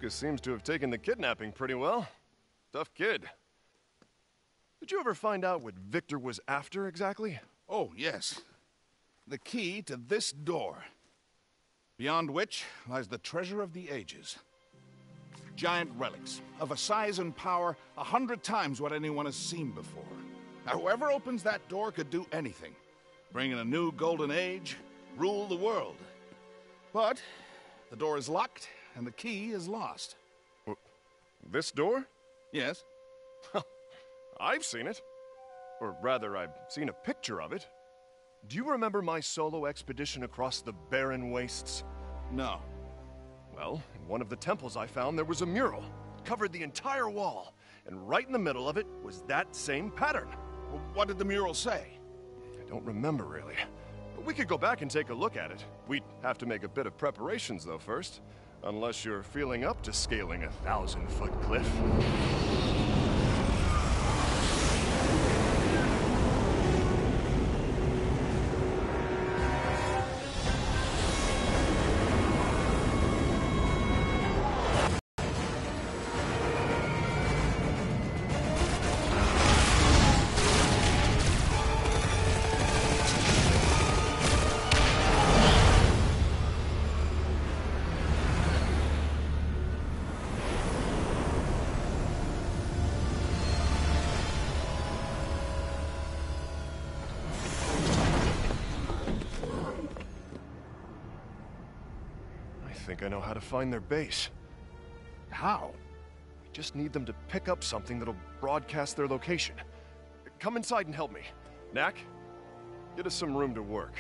Lucas seems to have taken the kidnapping pretty well. Tough kid. Did you ever find out what Victor was after exactly? Oh, yes. The key to this door, beyond which lies the treasure of the ages. Giant relics, of a size and power 100 times what anyone has seen before. Now, whoever opens that door could do anything. Bring in a new golden age, rule the world. But the door is locked, and the key is lost. This door? Yes. I've seen it. Or rather, I've seen a picture of it. Do you remember my solo expedition across the barren wastes? No. Well, in one of the temples I found, there was a mural. It covered the entire wall. And right in the middle of it was that same pattern. Well, what did the mural say? I don't remember, really. But we could go back and take a look at it. We'd have to make a bit of preparations, though, first. Unless you're feeling up to scaling a 1,000-foot cliff. I think I know how to find their base. How? We just need them to pick up something that'll broadcast their location. Come inside and help me. Knack, get us some room to work.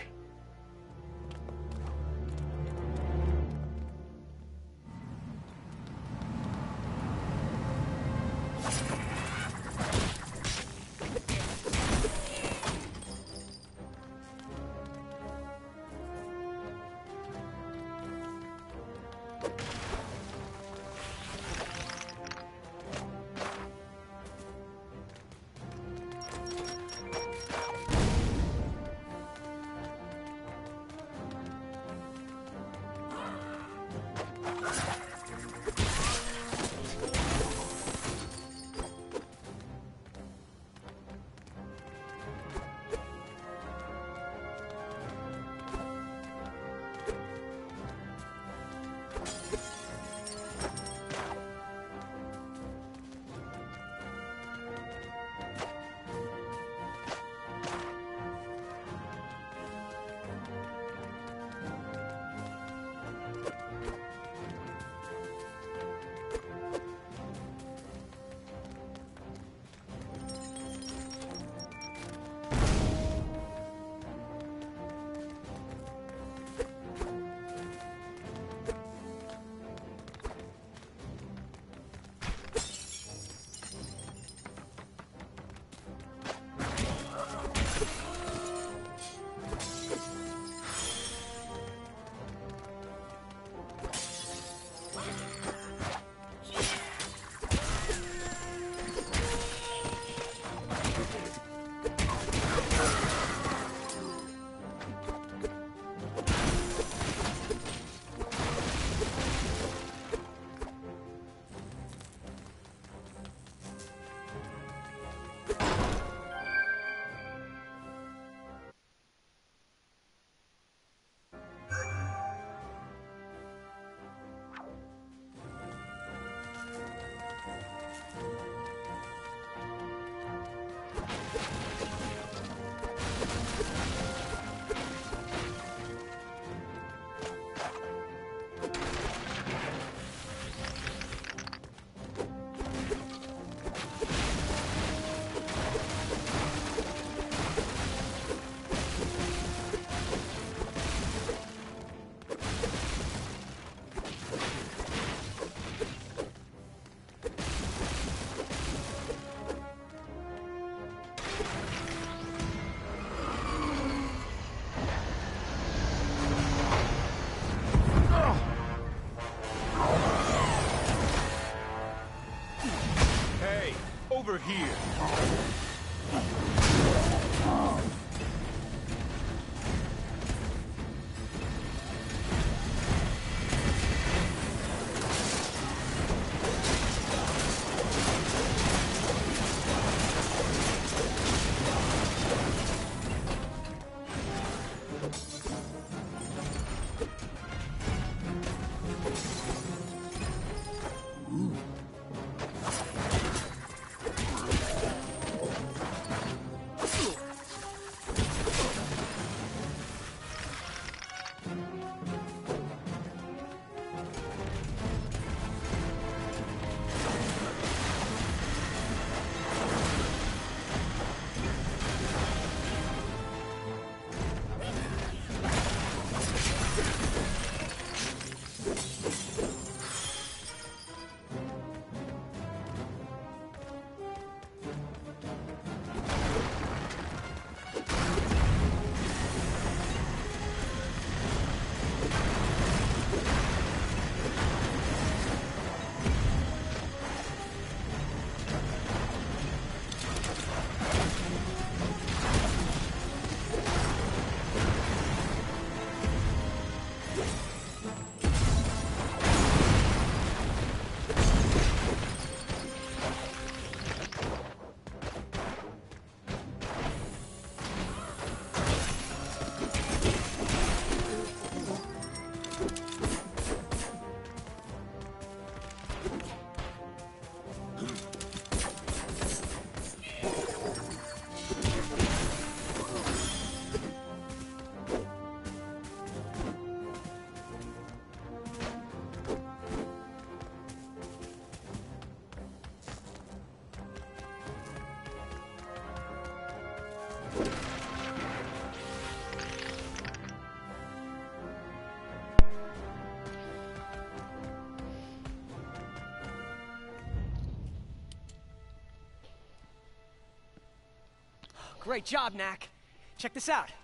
Great job, Knack. Check this out.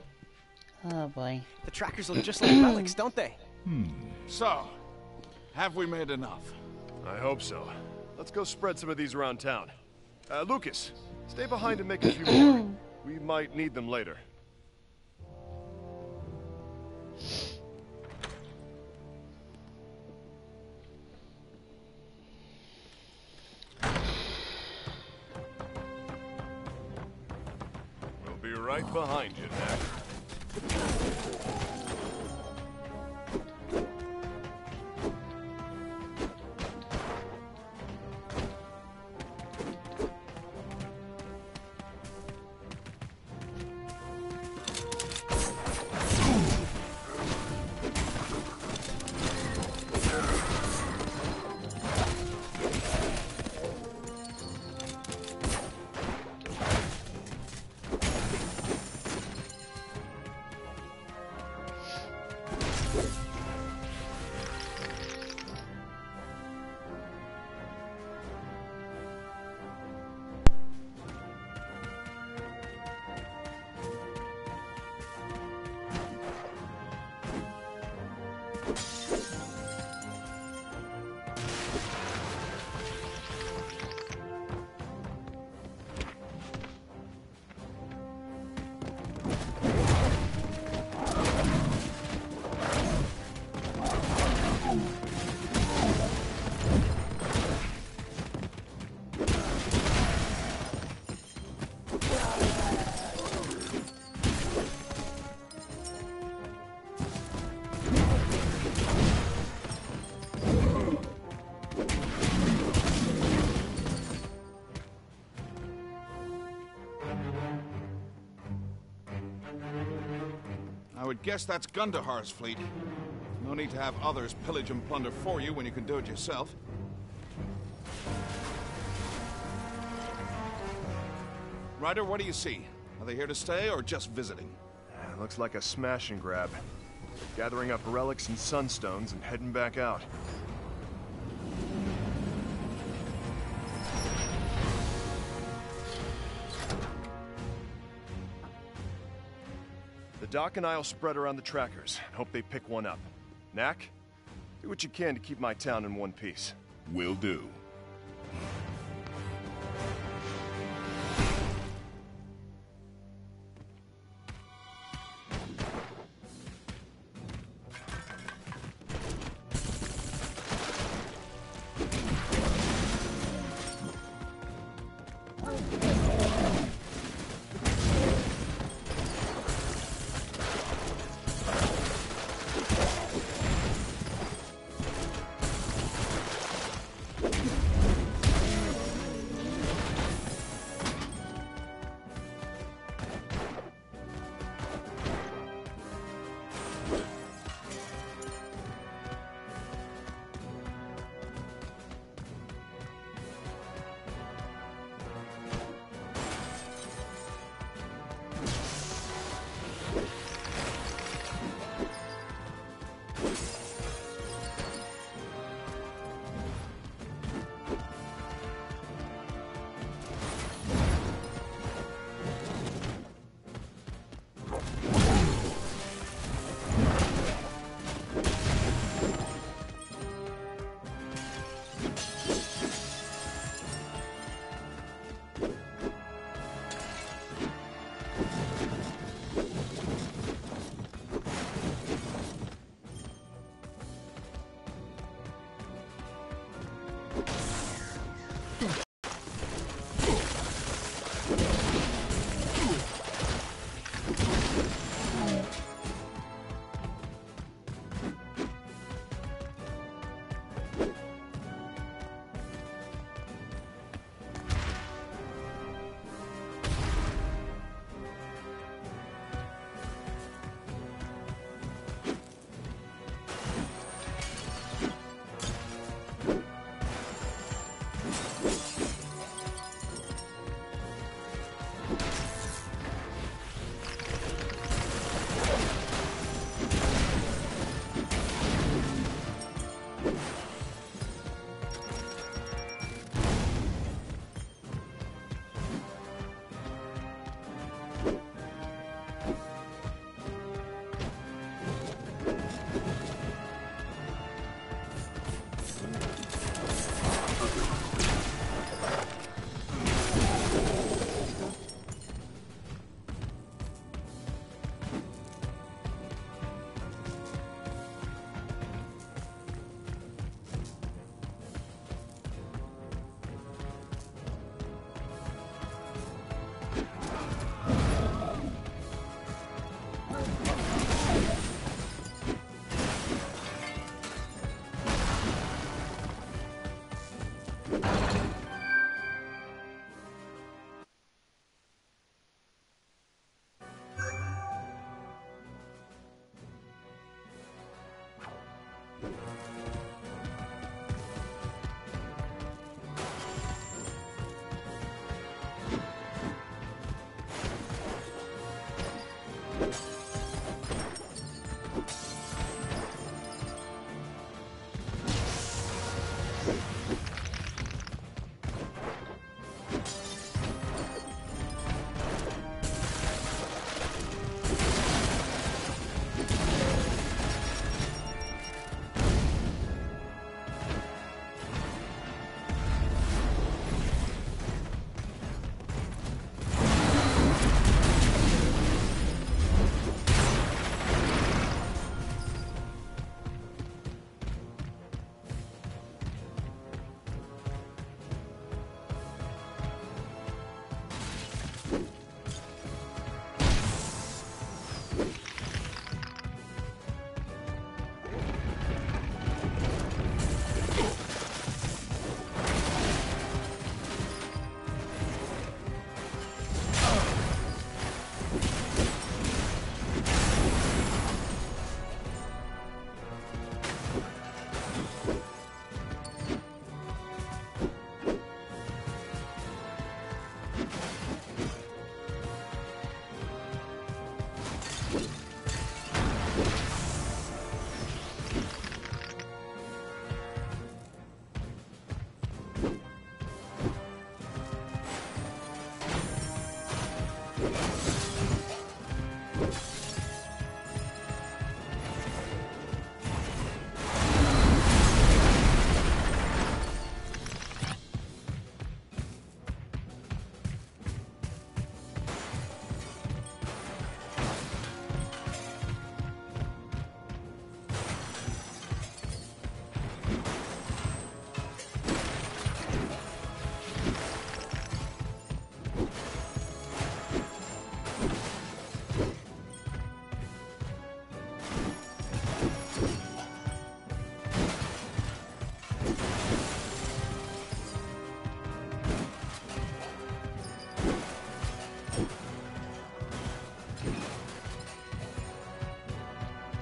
Oh boy. The trackers look just like relics, don't they? So, have we made enough? I hope so. Let's go spread some of these around town. Lucas, stay behind and make a few more. We might need them later. We'll be right behind you, Knack. I would guess that's Gundahar's fleet. No need to have others pillage and plunder for you when you can do it yourself. Ryder, what do you see? Are they here to stay or just visiting? Looks like a smash and grab. Gathering up relics and sunstones and heading back out. The Doc and I'll spread around the trackers and hope they pick one up. Knack, do what you can to keep my town in one piece. Will do.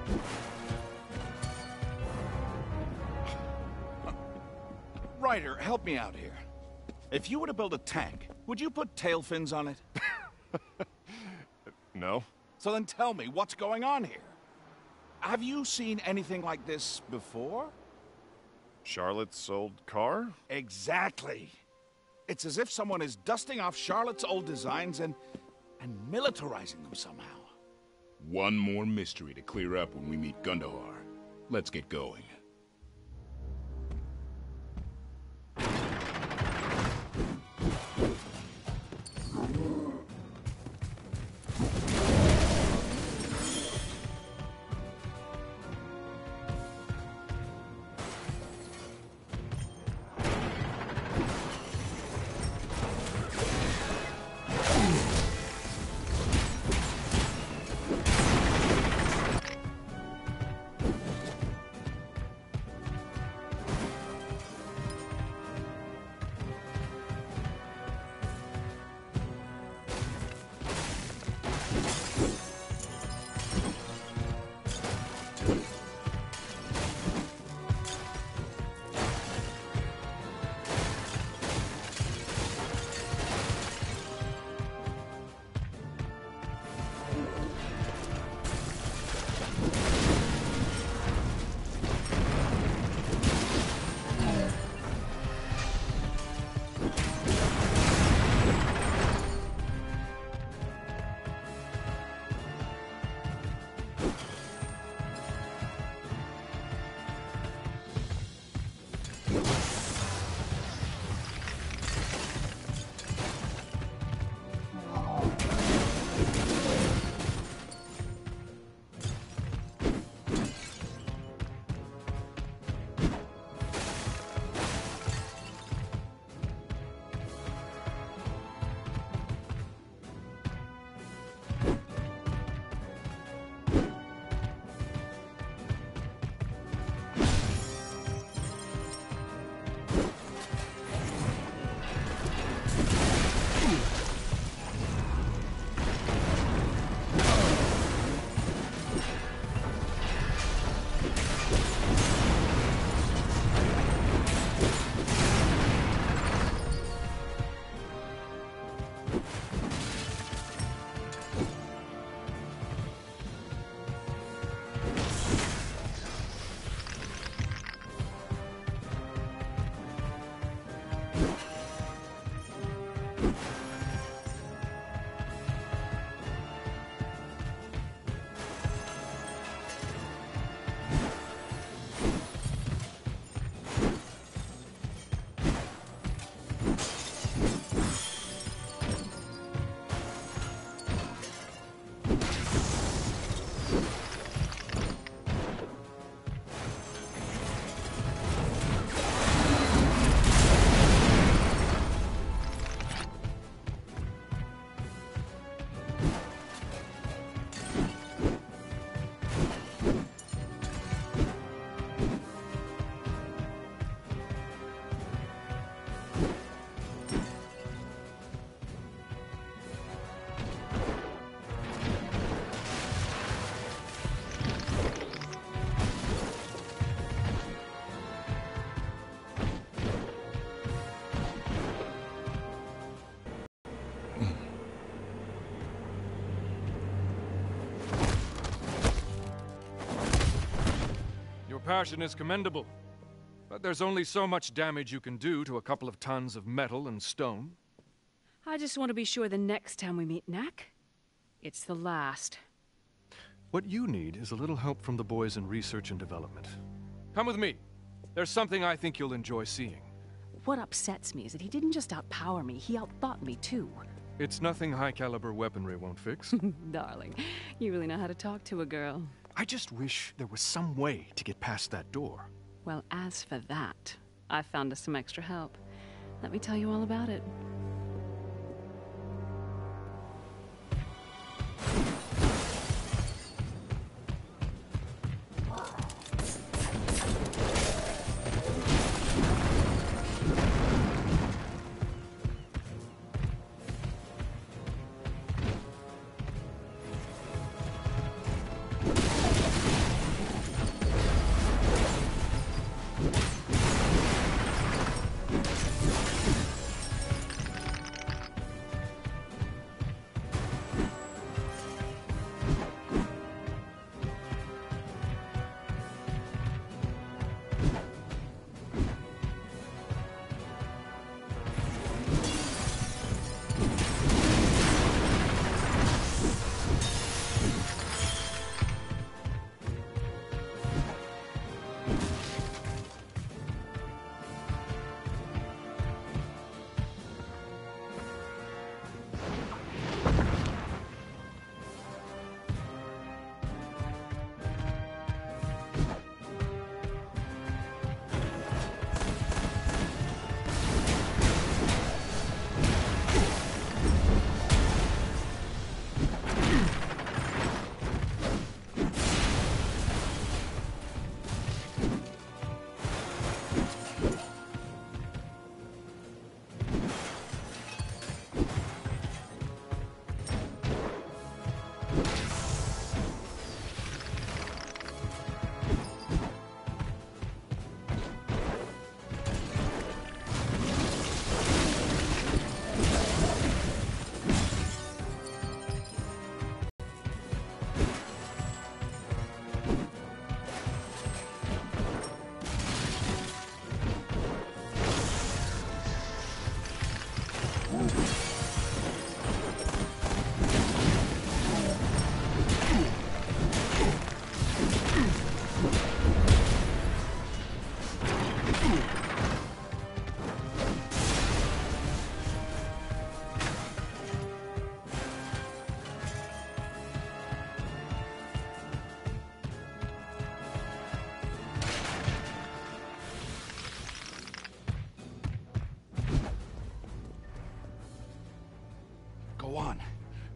Ryder, help me out here. If you were to build a tank, would you put tail fins on it? No? So then tell me, what's going on here? Have you seen anything like this before? Charlotte's old car? Exactly. It's as if someone is dusting off Charlotte's old designs and militarizing them somehow. One more mystery to clear up when we meet Gundahar. Let's get going. Passion is commendable, but there's only so much damage you can do to a couple of tons of metal and stone. I just want to be sure the next time we meet Knack, it's the last. What you need is a little help from the boys in research and development. Come with me. There's something I think you'll enjoy seeing. What upsets me is that he didn't just outpower me, he outthought me too. It's nothing high-caliber weaponry won't fix. Darling, you really know how to talk to a girl. I just wish there was some way to get past that door. Well, as for that, I found us some extra help. Let me tell you all about it.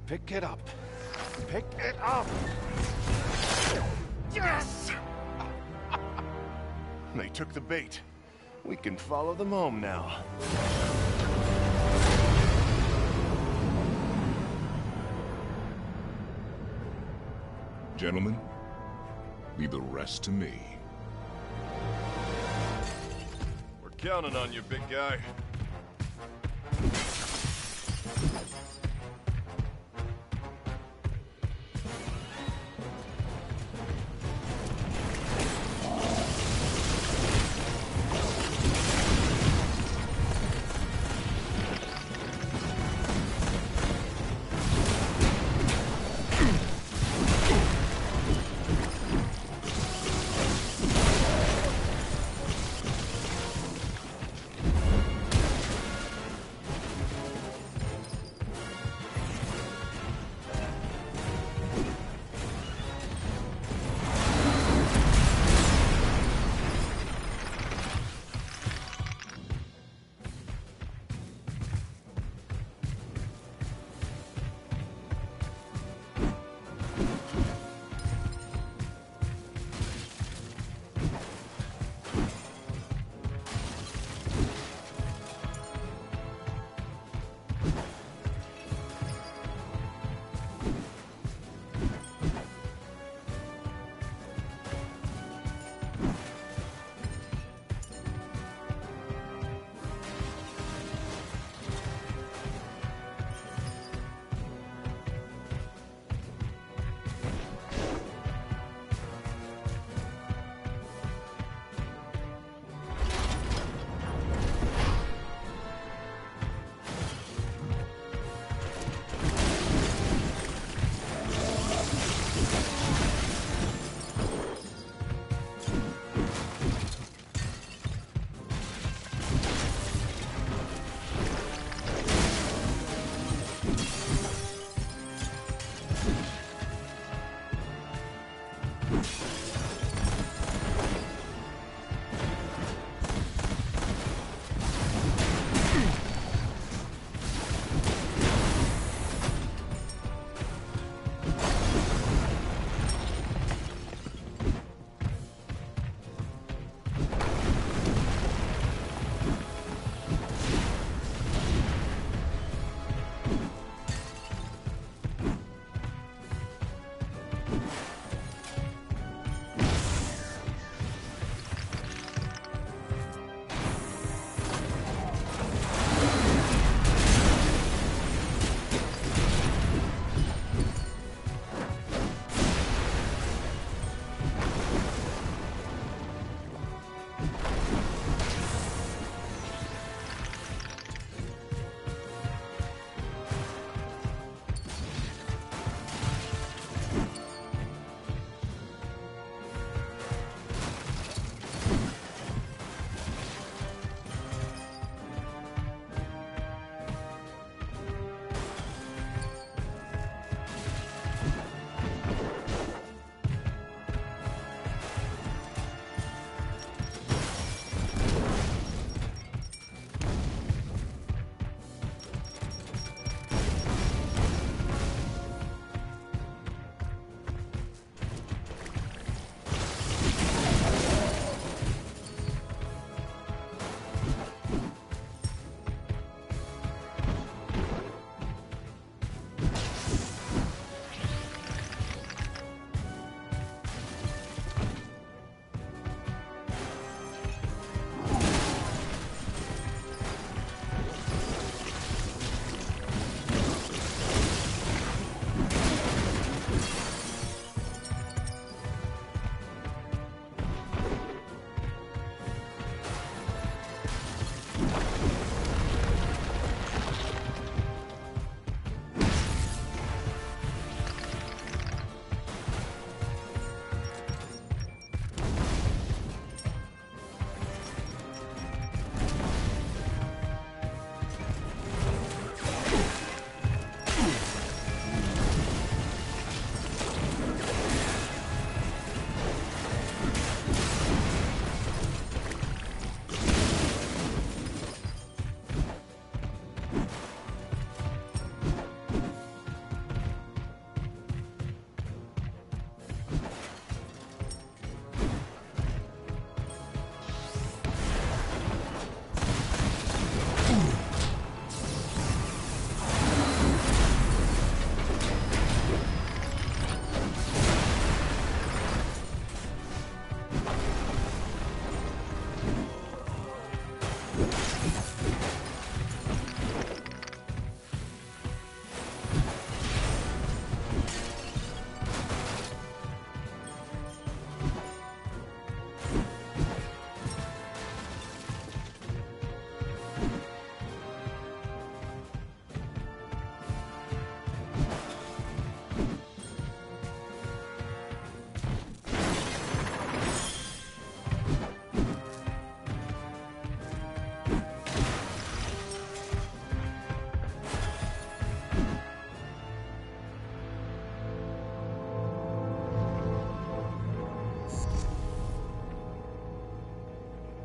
Pick it up. Pick it up! Yes! They took the bait. We can follow them home now. Gentlemen, leave the rest to me. We're counting on you, big guy.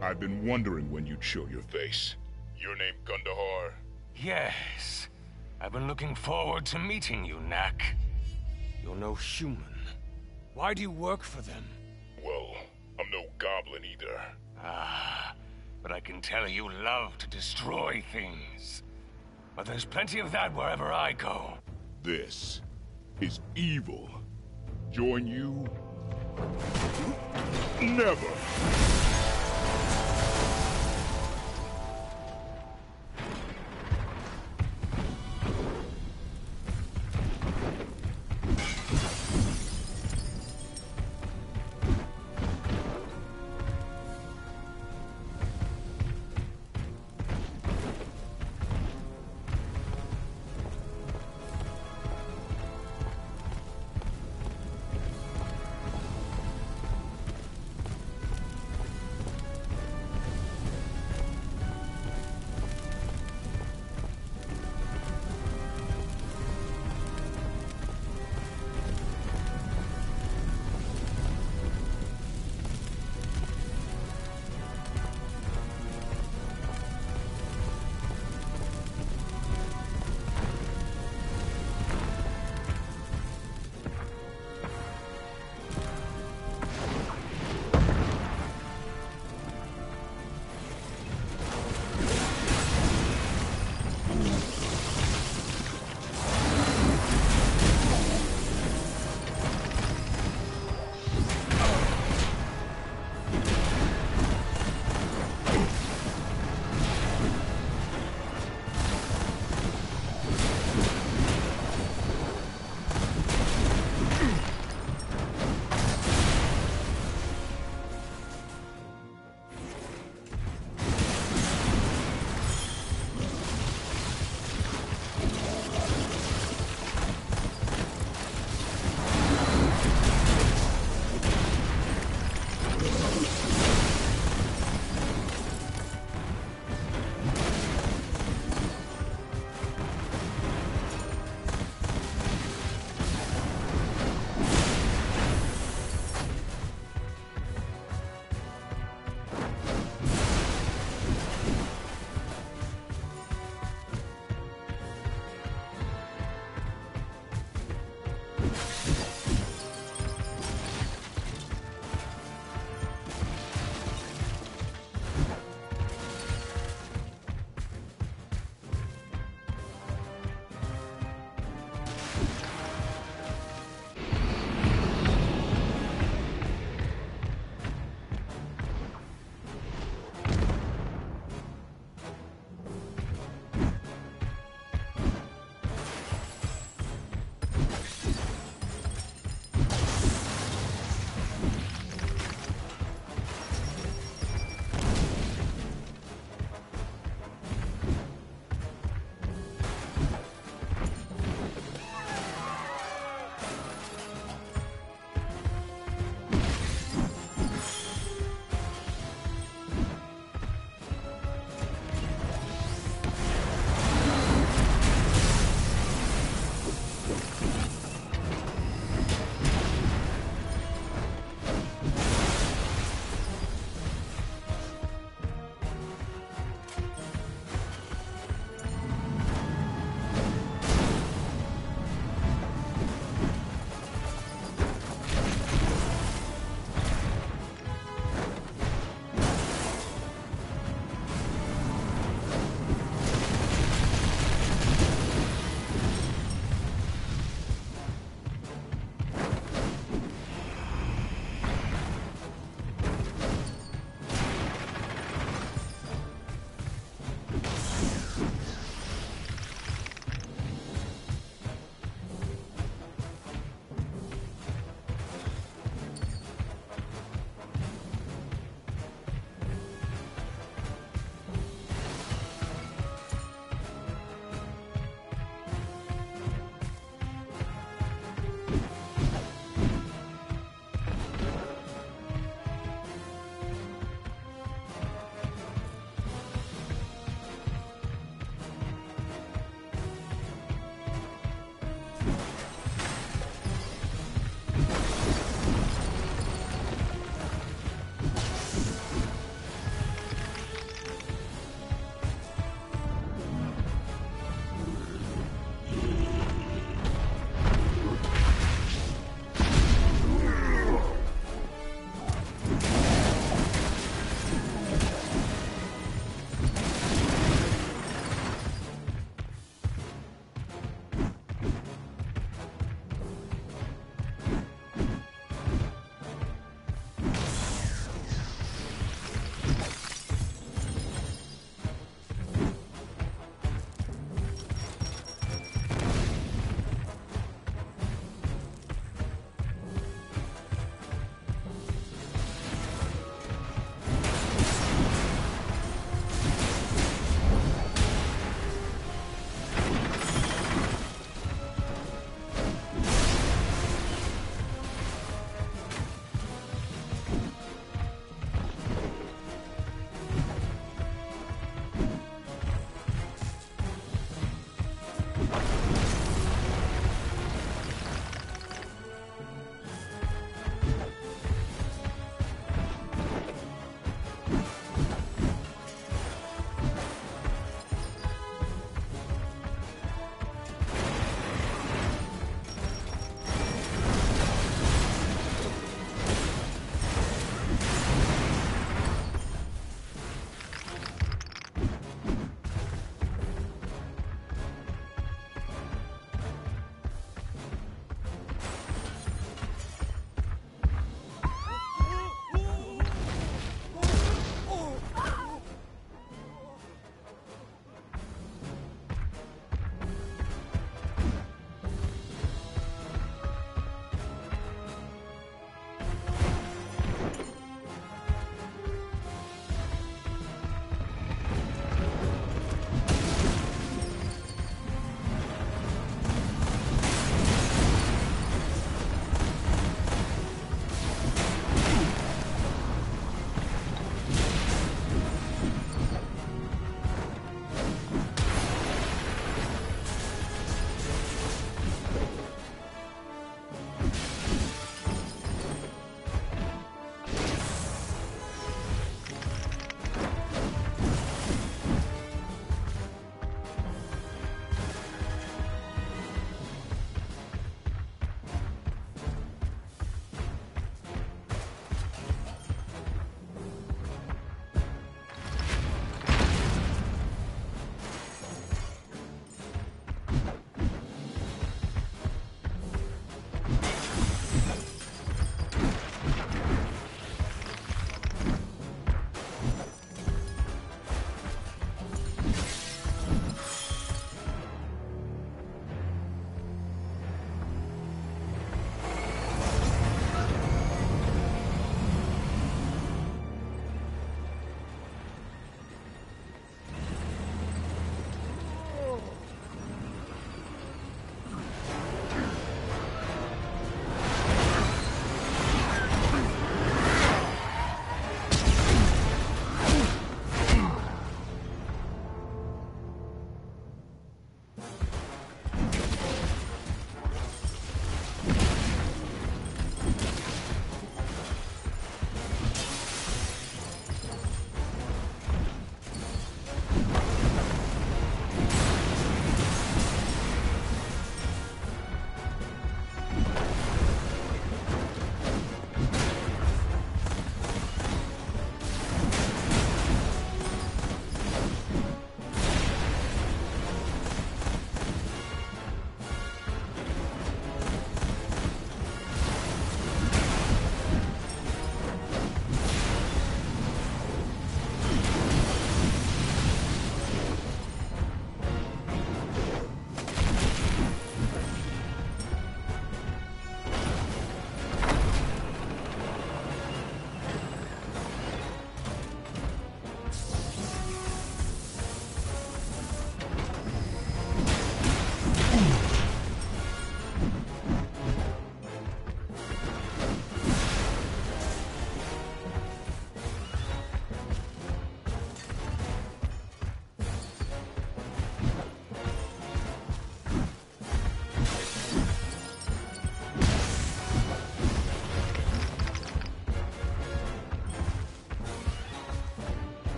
I've been wondering when you'd show your face. Your name Gundahar? Yes. I've been looking forward to meeting you, Knak. You're no human. Why do you work for them? Well, I'm no goblin either. Ah, but I can tell you love to destroy things. But there's plenty of that wherever I go. This is evil. Join you? Never!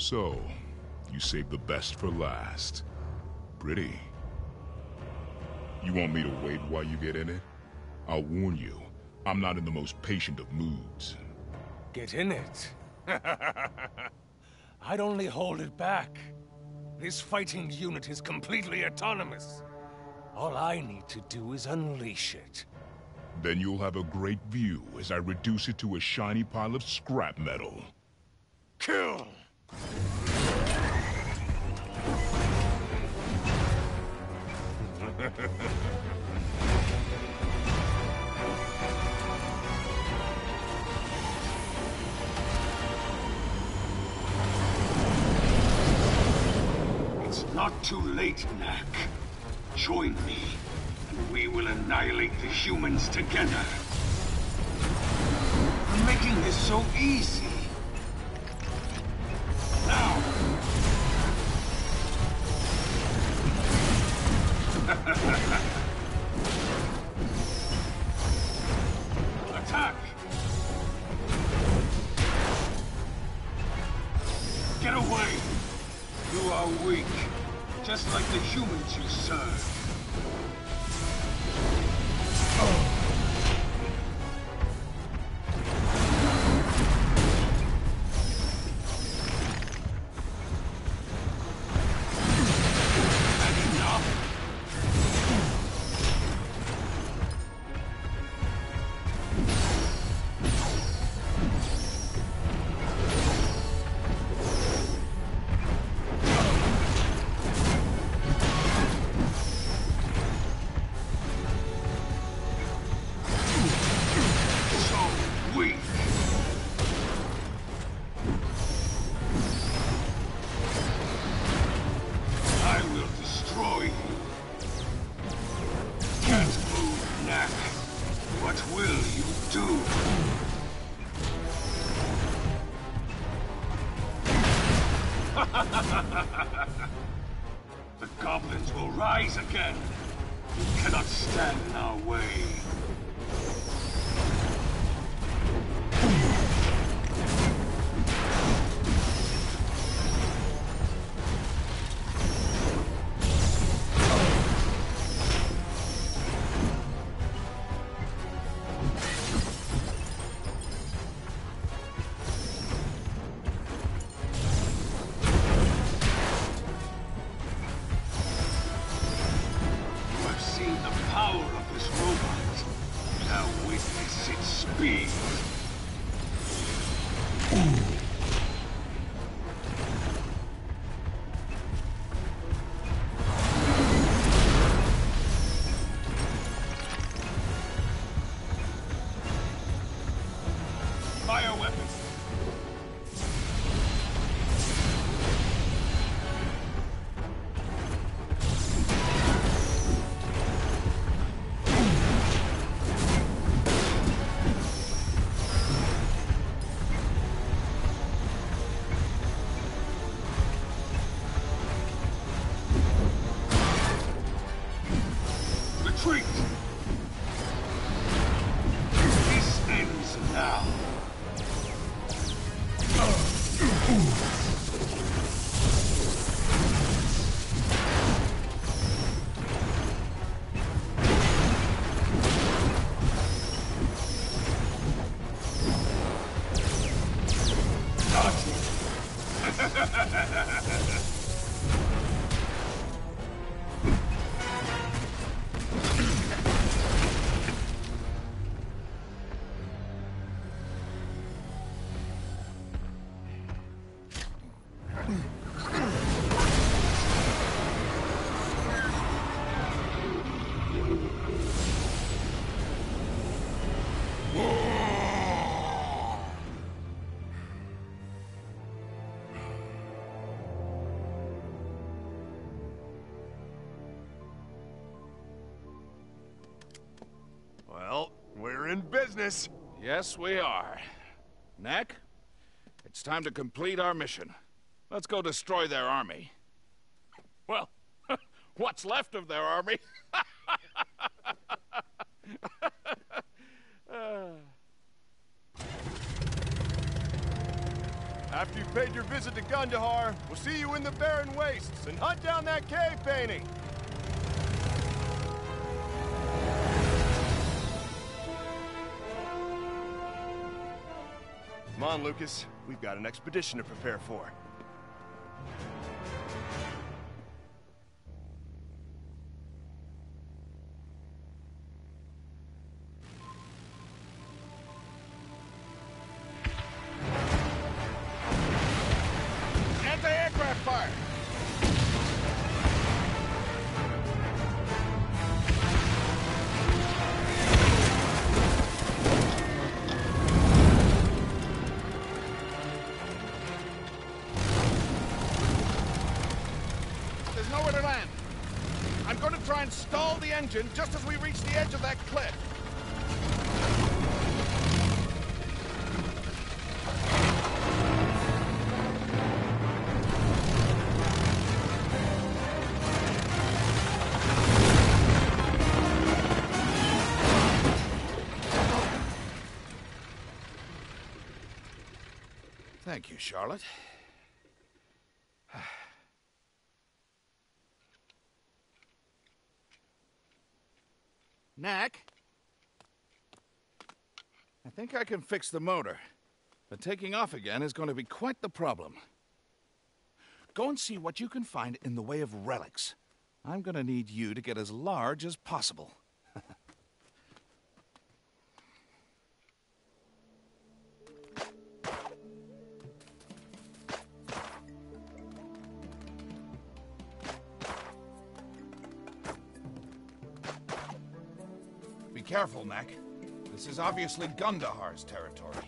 So, you saved the best for last. Pretty. You want me to wait while you get in it? I'll warn you, I'm not in the most patient of moods. Get in it? I'd only hold it back. This fighting unit is completely autonomous. All I need to do is unleash it. Then you'll have a great view as I reduce it to a shiny pile of scrap metal. Kill! It's not too late, Knack. Join me, and we will annihilate the humans together. We're making this so easy. Now! Attack! Get away! You are weak, just like the humans you serve. The goblins will rise again. You cannot stand in our way. Retreat! This ends now. Well, we're in business. Yes, we are. Knack, it's time to complete our mission. Let's go destroy their army. Well, what's left of their army? After you've paid your visit to Gundahar, we'll see you in the barren wastes and hunt down that cave painting! Come on, Lucas. We've got an expedition to prepare for. Anti-aircraft fire! There's nowhere to land. I'm going to try and stall the engine just as we reach the edge of that cliff. Thank you, Charlotte. Knack? I think I can fix the motor, but taking off again is going to be quite the problem. Go and see what you can find in the way of relics. I'm going to need you to get as large as possible. Be careful, Knack. This is obviously Gundahar's territory.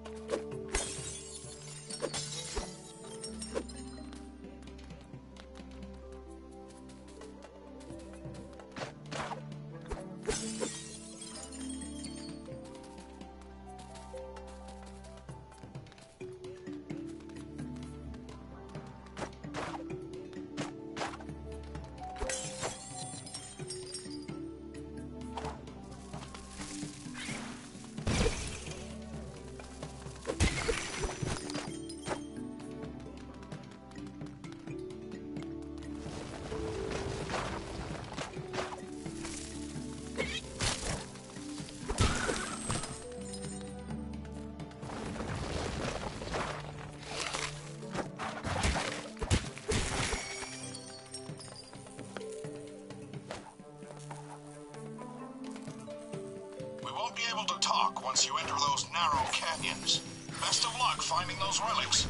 Be able to talk once you enter those narrow canyons. Best of luck finding those relics.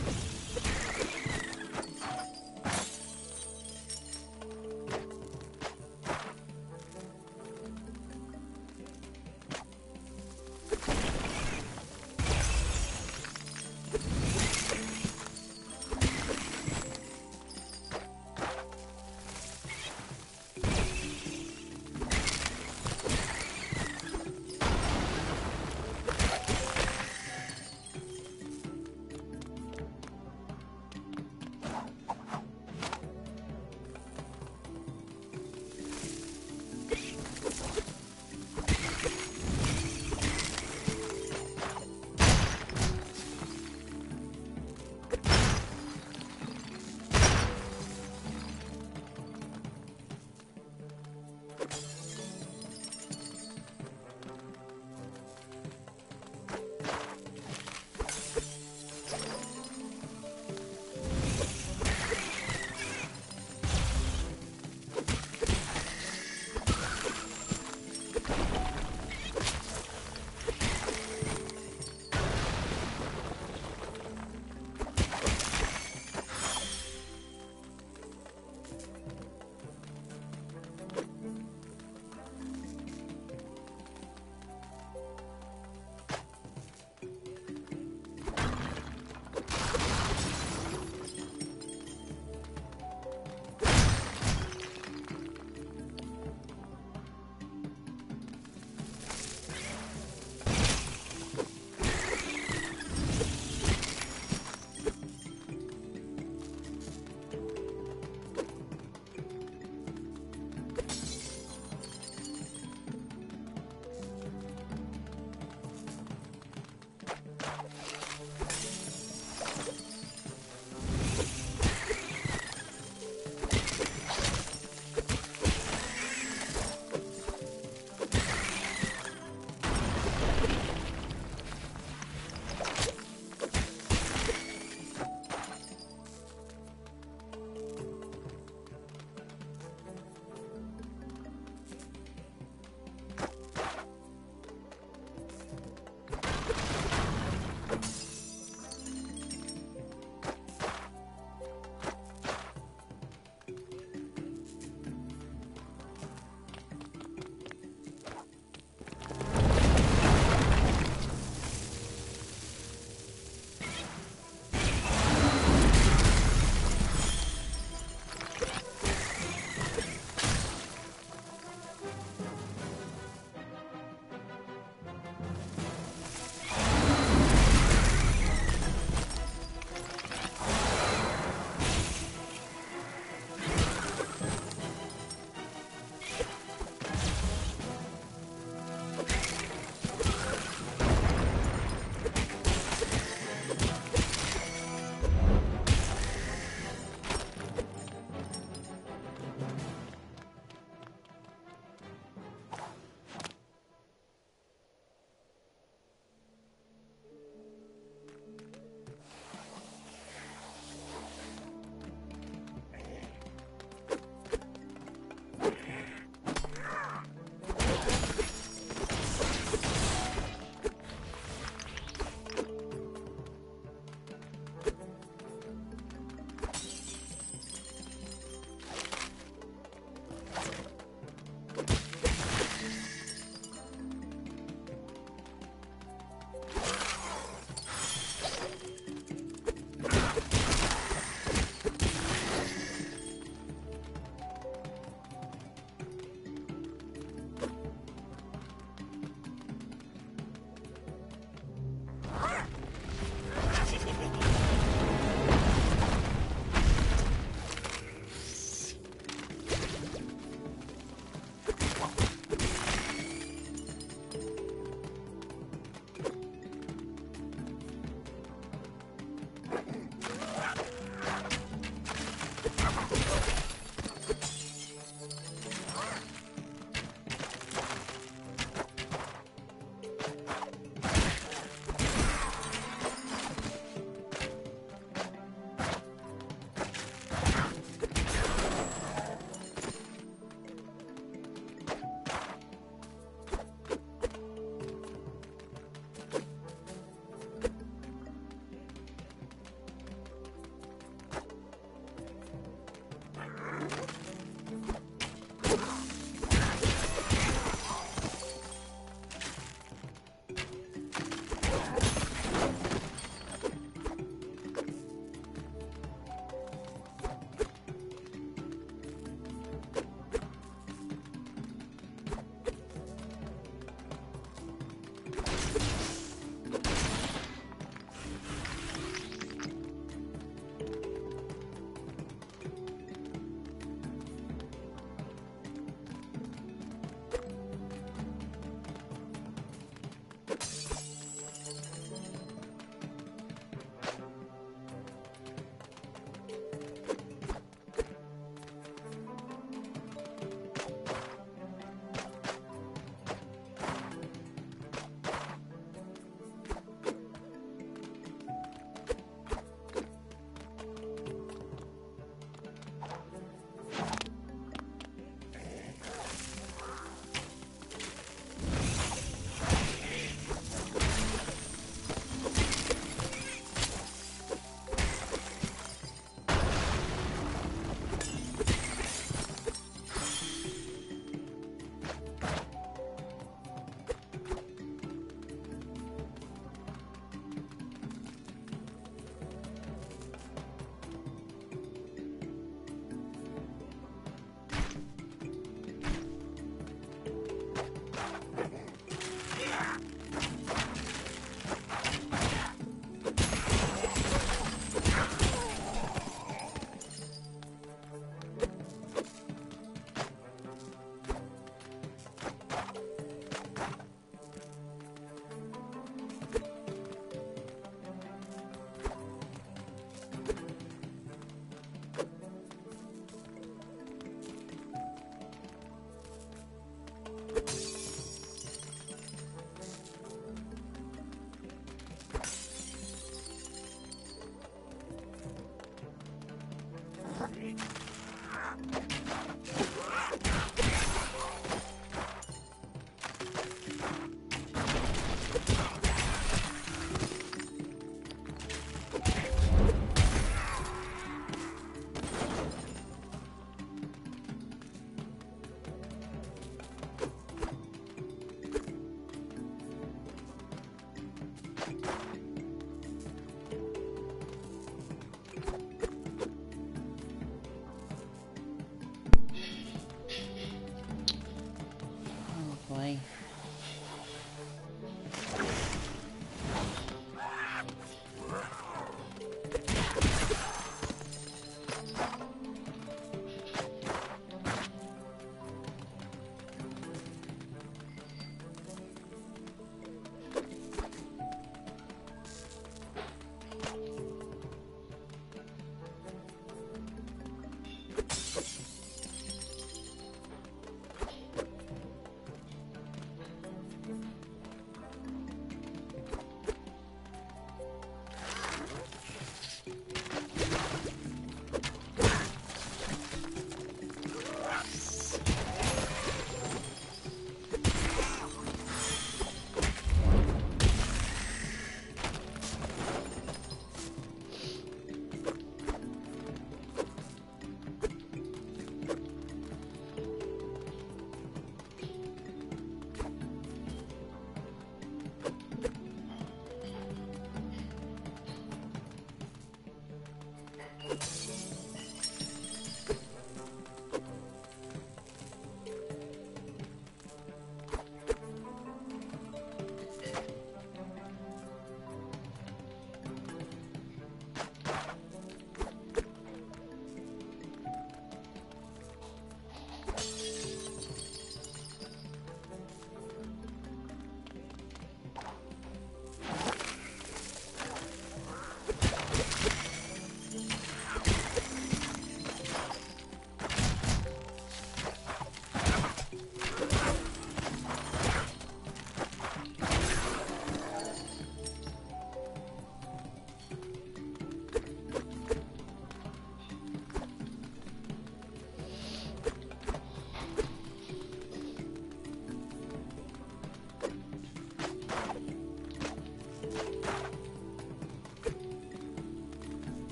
Oh boy.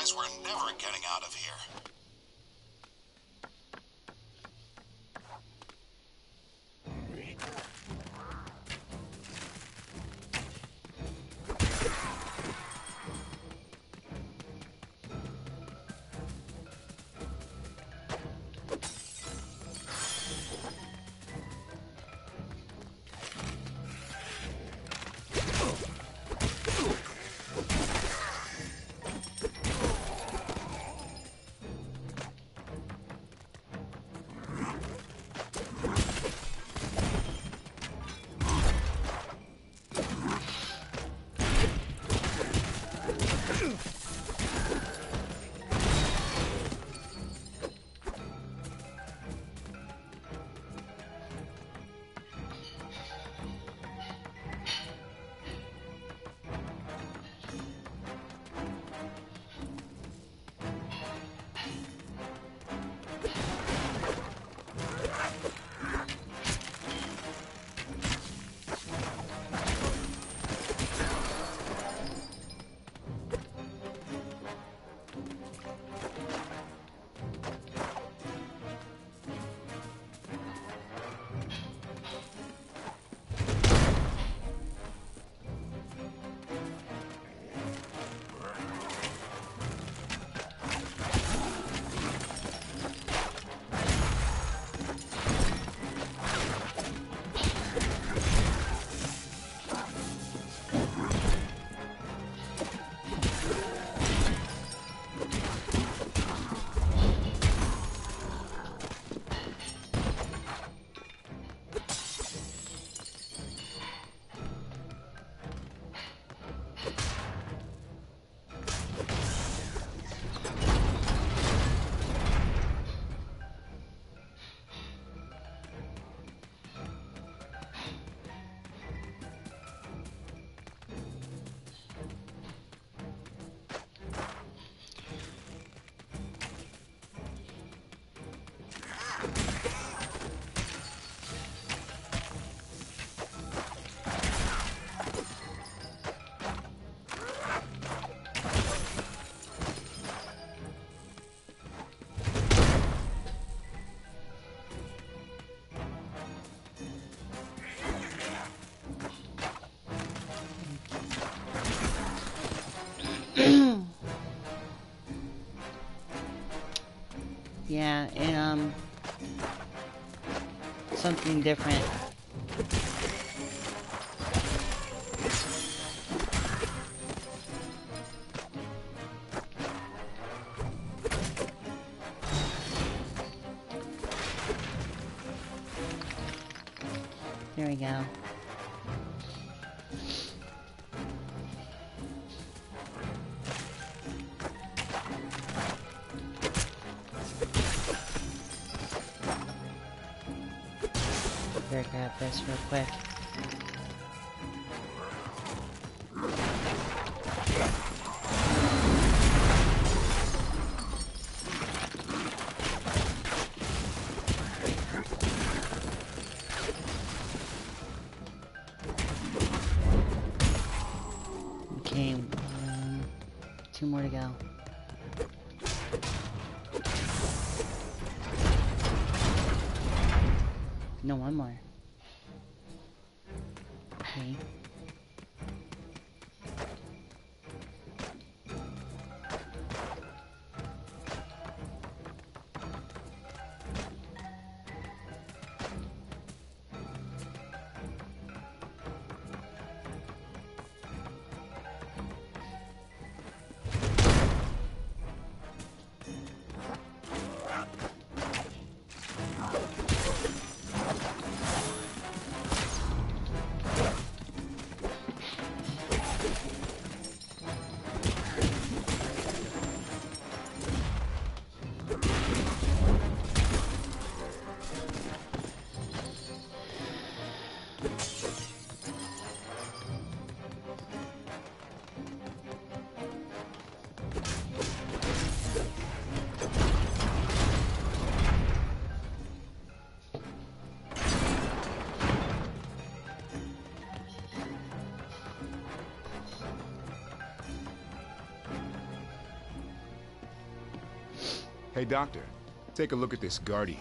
Otherwise, we're never getting out of here. Yeah, and something different. There we go. Better grab this real quick. Okay, two more to go. No, one more. Okay. Hey, Doctor. Take a look at this Guardian.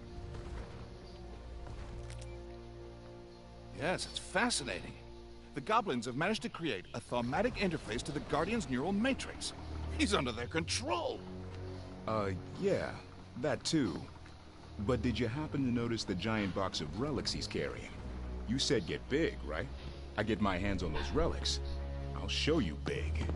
Yes, it's fascinating. The goblins have managed to create a thaumatic interface to the Guardian's neural matrix. He's under their control. Yeah, that too. But did you happen to notice the giant box of relics he's carrying? You said get big, right? I get my hands on those relics. I'll show you big.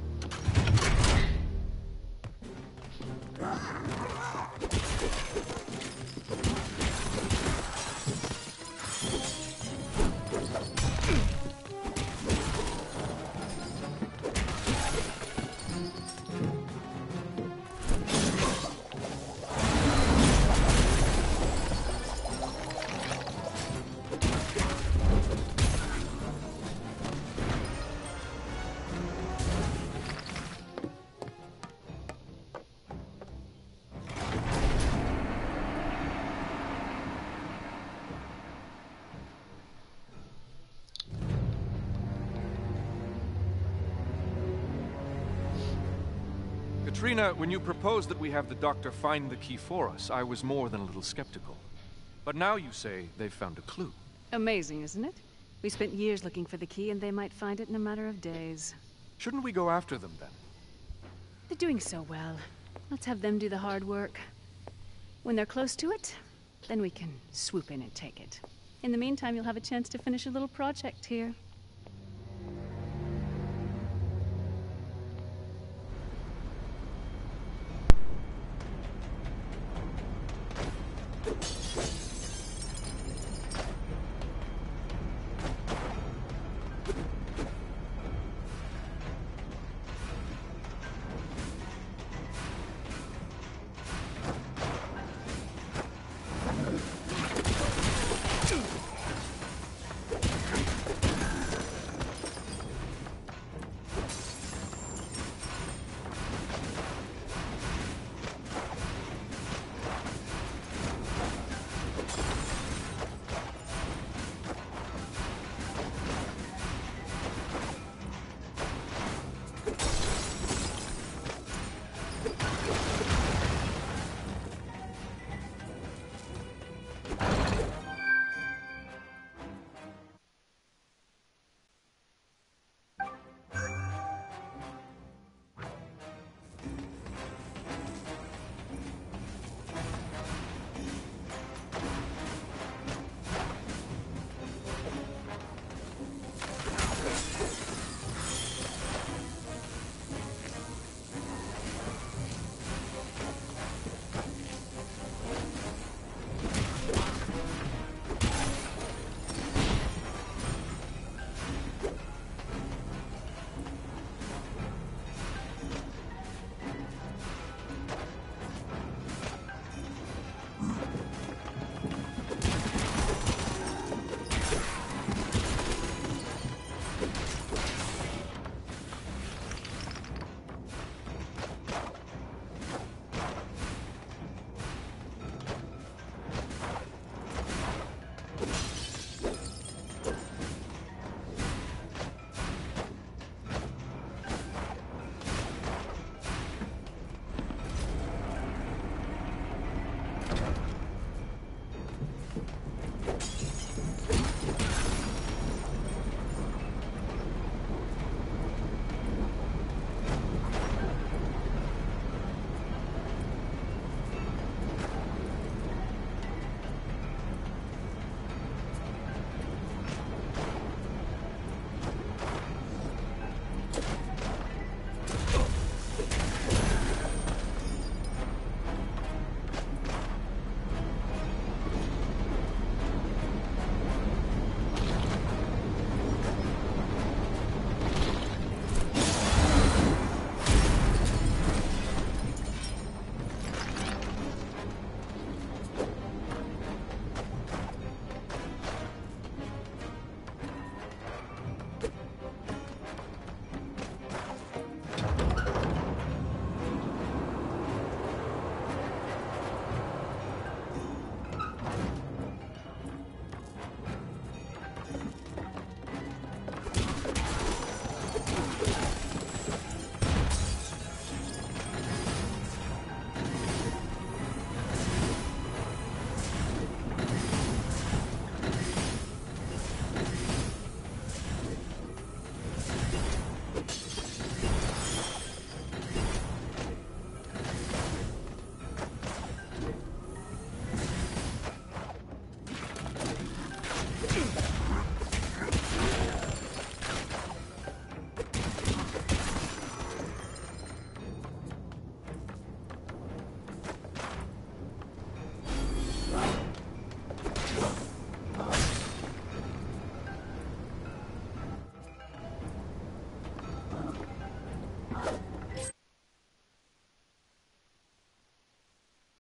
Katrina, when you proposed that we have the doctor find the key for us, I was more than a little skeptical. But now you say they've found a clue. Amazing, isn't it? We spent years looking for the key, and they might find it in a matter of days. Shouldn't we go after them, then? They're doing so well. Let's have them do the hard work. When they're close to it, then we can swoop in and take it. In the meantime, you'll have a chance to finish a little project here.